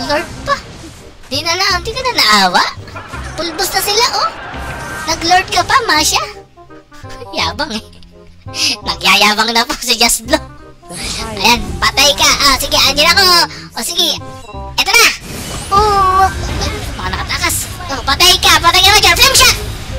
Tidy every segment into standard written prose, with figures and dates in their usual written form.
Nag-lord pa. Di ka na naawa. Pulbos na sila, oh. Nag-lord ka pa, Masha. Yabang eh. Nagyayabang na po si Jaslo. Ayan, patay ka. Sige, andyan ako. Sige. Eto na. Mga nakatakas. Patay ka dyan. Flame shot.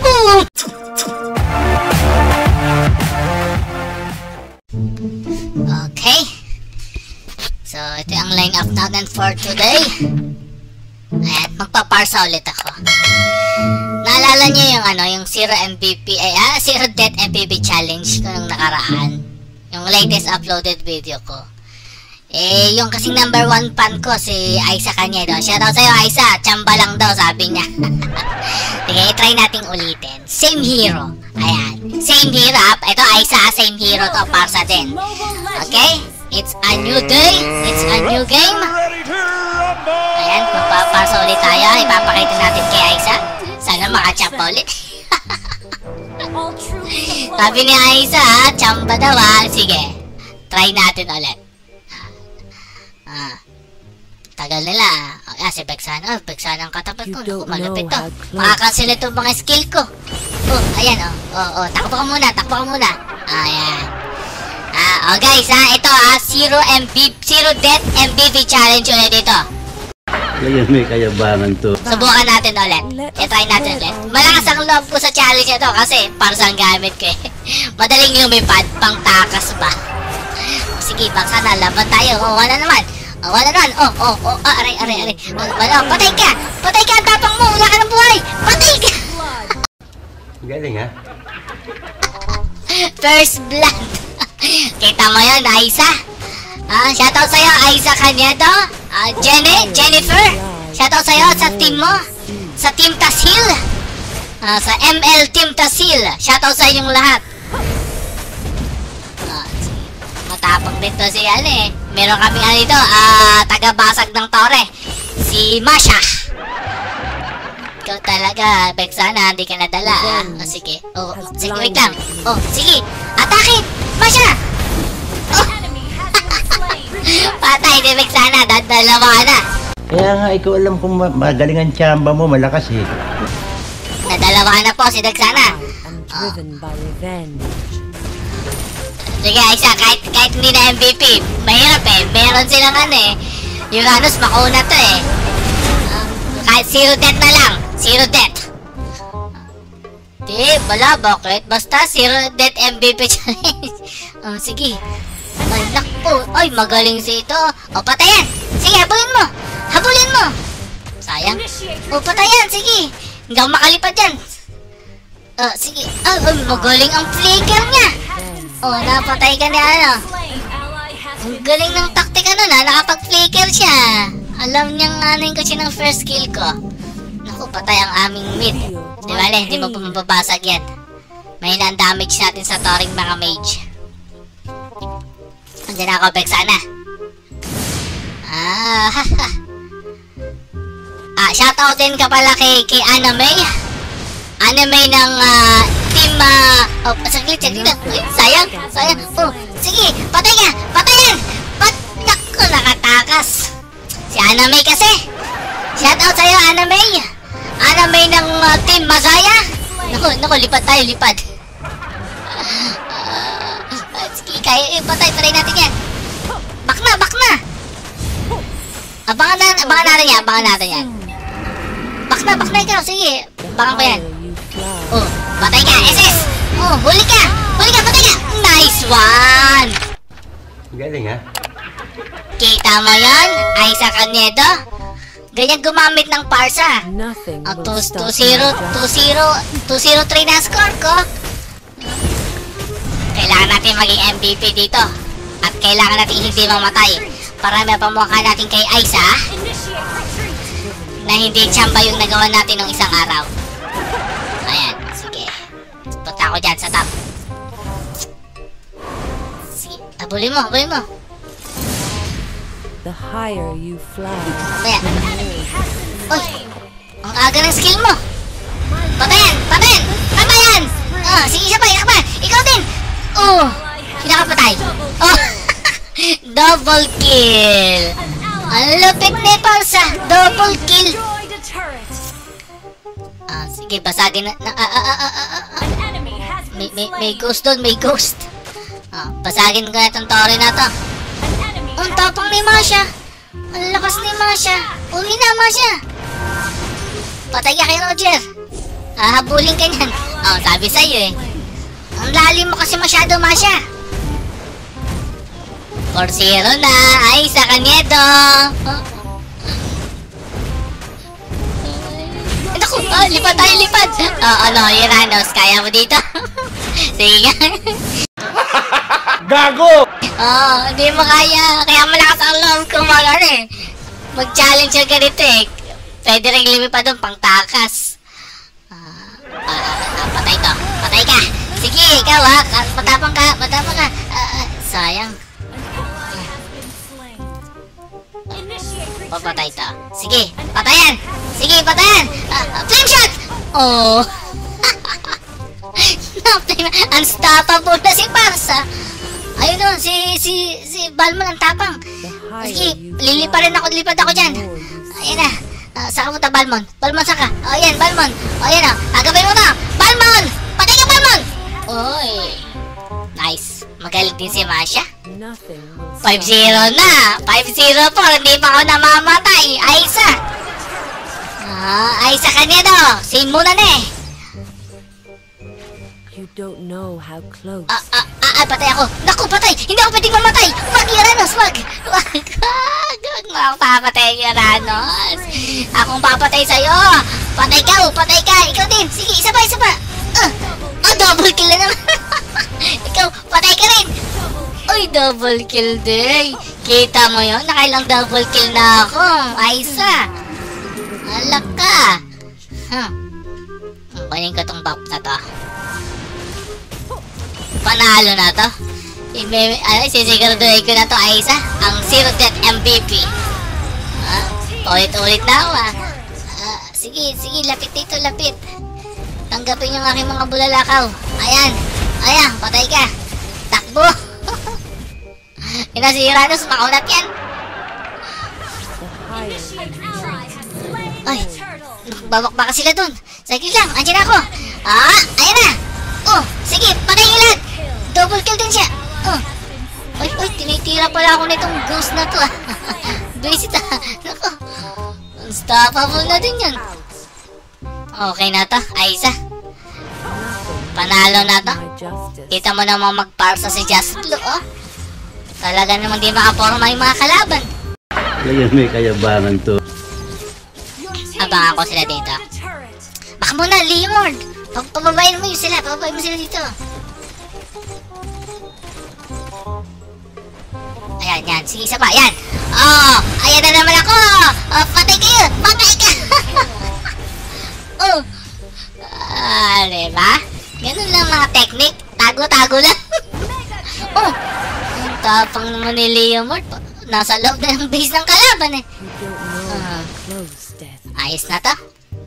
Okay. So, ito yung line-up natin for today. Ayan, magpaparsa ulit ako. Naalala nyo yung Zero MVP, Zero Death MVP challenge ko nung nakaraan. Yung latest uploaded video ko. Yung kasing number 1 fan ko, si Aiza Canedo. Shoutout sa'yo, Aiza. Chamba lang daw, sabi niya. Sige, try nating ulitin. Same hero. Ayan. Same hero. Ito, Aiza, same hero to. Parsa din. Okay? It's a new day. It's a new game. Ayan, magpaparsa ulit tayo. Ipapakita natin kay Aiza. Sana makachamba ulit. Sabi ni Aiza, chamba daw ha. Sige, try natin ulit. Tagal nila. Si Vexana. Vexana ang katapat ko. Naku, malapit to. Makakancel ito mga skill ko. Ayan takbo ka muna. Ayan. Guys ito Zero Death MVP challenge ulit ito. Kaya may kayabangan to. Subukan natin ulit. I-try natin ulit. Malakas ang loob ko sa challenge ito kasi para sa gamit ko eh. Madaling lumipad, pang takas ba? Sige, Vexana, laban tayo. Wala naman. Aray. Patay ka, ang tapang mo. Wala ka ng buhay. Patay ka. Galing ha? First blood. Kita mo yun, Aiza. Shoutout sa'yo, Aiza Canedo. Jennifer. Shoutout sa'yo sa team mo. Sa Team Tasil. Sa ML Team Tasil. Shoutout sa inyong lahat. Matapang din to si meron kami dito, taga-basag ng tore. Si Masha. Ikaw talaga, Vexana, hindi ka nadala. Sige. Sige, wait lang. Sige. Atake! Masha! Patay si Vexana, dalawa na. Kaya nga, ikaw alam kung magaling ang tsamba mo, malakas eh. Nadalawa na po si Vexana. Sige, Aiza, kahit hindi na MVP, mahirap eh. Meron silang Uranus, mauna to eh. Kahit Zero Death na lang. Zero Death. Wala, bakit? Basta Zero Death MVP challenge. Sige. Ay, naku. Ay, magaling si ito. Patayan. Sige, habulin mo. Sayang. Patayan, sige. Hindi ako makalipad yan. Sige. Magaling ang flicker niya. Napatay ka ni Ang galing ng taktika nun nakapag-flicker siya. Alam niyang kasi ng first kill ko. Naku, patay ang aming mid. Di ba, hindi mo pa mababasag yan. Mahina ang damage natin sa touring mga mage. Andiyan na ako, Vexana. Shoutout din ka pala kay Anamay. Anamay ng team saglit. Sayang. Sige, patayan. Naku, nakatakas. Si Anamay kasi. Shoutout sa'yo, Anamay. Anamay ng team Masaya. Naku, lipad tayo. Sige, kaya patay natin yan. Bak na. Abangan natin yan. Bak na ikaw, sige. Abangan ko yan. Patay ka, SS! Huli ka, patay ka! Nice one! Galing ha? Kita mo yan, Aiza Canedo? Ganyan gumamit ng parsa. 2-0-3 na score ko. Kailangan natin maging MVP dito. At kailangan natin hindi mamatay. Para may pamukha natin kay Aiza na hindi tsamba yung nagawa natin ng isang araw. Ayan, sige. Punta ako dyan sa top. Sige, habulin mo. The higher you fly. Ayan. Uy, ang aga ng skill mo. Patayan. Sige, isa pa. Ikaw din. Hindi nakapatay. Double kill. Ang lapit ni Parsa. Double kill. Sige, basagin na. May ghost doon, may ghost. Basagin ko na itong Tori na to. Ang tapang ni Masha. Ang lakas ni Masha. Uwi na, Masha. Patay ka kay Roger. Habulin ka niyan. Sabi sa'yo eh. Ang lalim mo kasi masyado, Masha. 4-0 na. Ay, sa kanyedo. Naku, lipad tayo, lipad. Uranos, kaya mo dito? Sige nga. Gago! Hindi mo kaya. Kaya malakas ang loob ko mag-challenge yung ganito eh. Pwede rin lumipad doon, pang takas. Patay to. Patay ka. Sige, ikaw matapang ka. Sayang. Papatay to. Sige, patayan. Sige, patayan. Flame shot! Unstoppable na si Parsa. Ayun o, si Balmon ang tapang. Sige, lilipad ako dyan. Ayan na. Saka mo ta, Balmon. Balmon, saka. Ayan, Balmon. Ayan o, agabay mo na. Balmon! Patay ka, Balmon! Oy. Nice. Magaling din si Masha. 5-0 na. 5-0 po. Hindi pa ako namamatay. Aiza. Aiza kanya do. Same muna na eh. You don't know how close. Patay ako. Naku, patay. Hindi ako pwedeng mamatay. Wag, Uranos, wag. Wag mo ako papatay, Uranos. Akong papatay sa'yo. Patay ka. Ikaw din. Sige, isa pa. Double kill na naman. Ikaw, patay ka rin. Uy, double kill din. Kita mo yun? Nakailang double kill na ako. Aiza. Alak ka. Kunin ko tong buff na to. Panalo na to. Sisiguraduhin ko na to, Aiza. Ang Zero Death MVP. Ulit-ulit na ako Sige, lapit dito, lapit. Tanggapin yung aking mga bulalakaw. Ayan, patay ka. Takbo. Si Uranos, makaunat yan. Ay, babak-baka sila dun. Sige lang, andyan ako. Ayan na. Sige, patay nyo lahat. Double kill din siya. Ay, tinitira pala ako nitong ghost na to. Visit Naku, unstoppable na din yan. Okay na to, Aiza. Panalo na to. Kita mo namang magparsa si Just Blue, Talaga namang di makaporma yung mga kalaban. Ngayon may kayabangan to. Abangan ko sila dito. Baka muna, Leomord. Pababayin mo sila dito. Ayan, yan. Sige, isa pa. Ayan. Ayan na naman ako. Patay kayo. Patay ka. Diba? Ganun lang mga technique. Tago-tago lang. Ang tapang naman ni Leomord. Nasa loob na ng base ng kalaban eh. Ayos na to.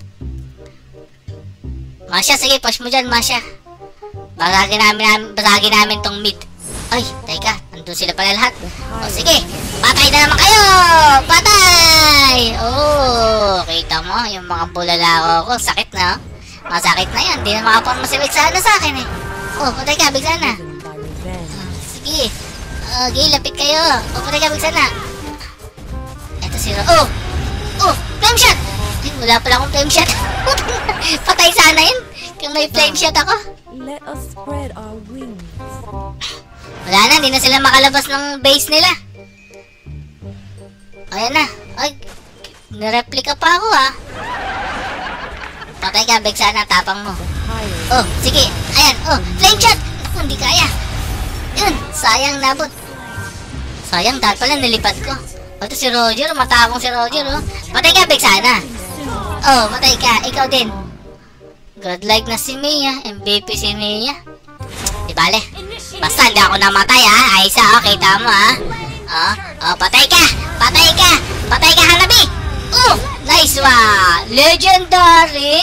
Masha, sige, push mo dyan, Masha. Basagin namin tong mid. Ay, teka, nandun sila pala lahat. Sige, patay na naman kayo! Patay! Kita mo, yung mga bulalako ko, sakit na, Masakit na yan, hindi na makaporma si Vexana sa akin eh. Patay ka, Vexana. Sige, lapit kayo. Patay ka, Vexana. Eto si flame shot! Wala pala akong flame shot. Patay sana yun kung may flame shot ako. Let us spread our wings. Wala na, hindi na sila makalabas ng base nila. Ayan na. Ay, nireplika pa ako Patay ka, Vexana, tapang mo. Sige, ayan, flame shot. Naku, hindi kaya. Yun, sayang nabot. Sayang, dahil pala nilipad ko. Ito si Roger, matapang si Roger Patay ka, Vexana. Patay ka, ikaw din. Godlike na si Mia, MVP si Mia. Di bale, basta hindi ako namatay Aiza, kita mo patay ka, Hanabi. Nice one. Legendary.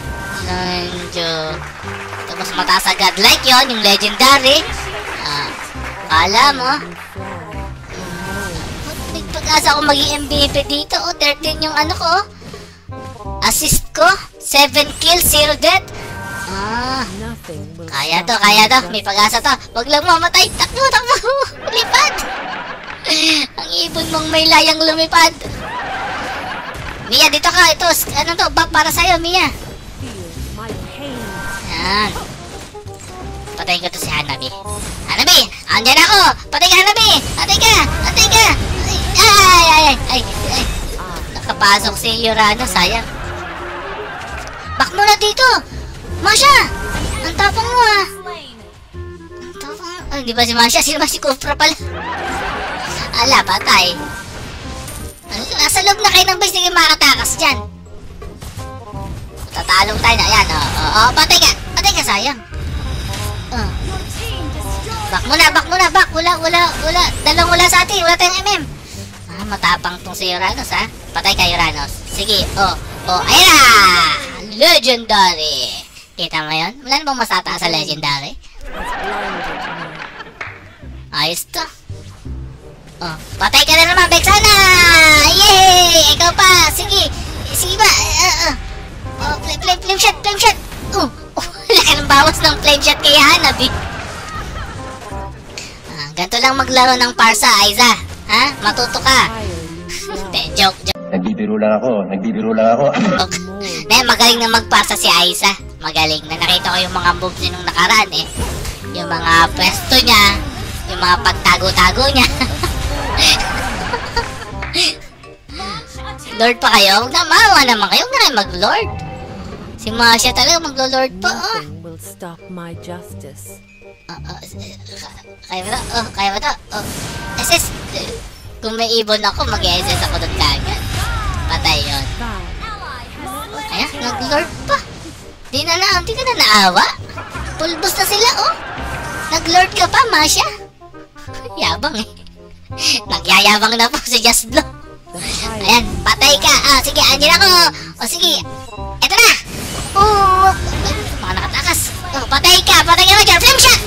Ito mas mataas sa godlike yon, yung legendary. Kala mo pag-asa ako maging MVP dito. 13 yung ano ko. Assist ko. 7 kills, 0 death. Nothing will Kaya to, stop kaya my to. justice. May pag-asa to. Wag lang mamatay. Takbo, takbo. Lipad. Ang ibon mong may layang lumipad. Mia, dito ka. Ito, ano to? Back para sa'yo, Mia. Feel my pain. Yan. Patayin ko to si Hanabi. Hanabi! Andyan ako! Patay ka, Hanabi! Patay ka! Patay ka! Ay! Nakapasok si Urano, sayang. Back mo na dito! Masha! Ang tapang mo ah! Ang tapang... Ay, di ba si Masha? Sino ba si Kufra pala? Ala, patay. Nasa loob na kayo ng base, hindi kayo makatakas dyan. Tatalong tayo na. Ayan, patay ka! Patay ka, sayang. Back muna, back. Wala. Dalawang wala sa atin. Wala tayong MM. Matapang tong si Uranus, ha? Patay ka, Uranus. Sige, ayan na! Legendary! Kita mo yun? Wala na bang masataas sa Legendary? Has blinded me. Ayos to. Patay ka na naman, Vexana! Yay! Ikaw pa! Sige ba? Flame shot! Laki ng bawas ng flame shot kay Hanabi. Ganito lang maglaro ng Parsa, Aiza. Ha? Matuto ka. Hindi, joke. Nagbibiro lang ako. Magaling na magparsa si Aiza. Magaling na. Nakita ko yung mga moves niya nung nakaraan eh. Yung mga pwesto niya. Yung mga pagtago-tago niya. Lord pa kayo? Huwag na, maawa naman kayo. Huwag na kayo mag-lord. Si Masha talaga maglo-lord pa. Nothing will stop my justice. Kaya mo to? SS. Kung may ibon ako, mag-SS ako doon kagad. Patay yun. Ayan, nag-lord pa. Di ka na naawa. Pulbos na sila, Nag-lord ka pa, Masha. Yabang eh. Nagyayabang na po si Jasblo. Ayan, patay ka. Sige, andyan ako. Sige. Eto na. Mga nakatakas. Patay ka dyan. Flame shot.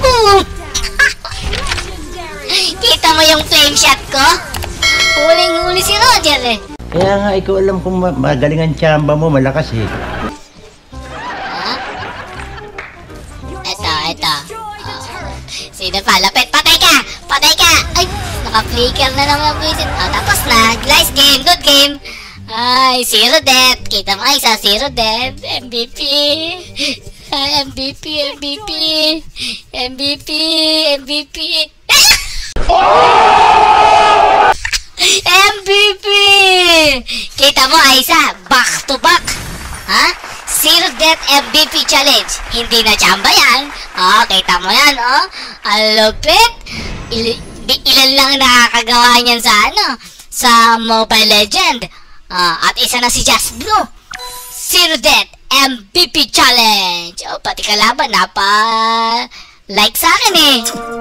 Kita mo yung flame shot ko? Huling-huli si Roger eh. Kaya nga, ikaw alam kung magaling ang tsamba mo, malakas eh. Eto. Sino pa? Lapit. Patay ka. Ay, naka-flicker na naman ang buwisit. Tapos na. Nice game. Good game. Ay, 0 death. Kita mo, isa 0 death. MVP. MVP! Kita mo, Aiza, back to back. Ha? 0 death MVP challenge. Hindi na chamba yan. Kita mo yan, Ang lupit. Ilan lang nakakagawa niyan sa Mobile Legend. At isa na si Just Blue. 0 death MVP challenge. Pati kalaban, like sa akin eh.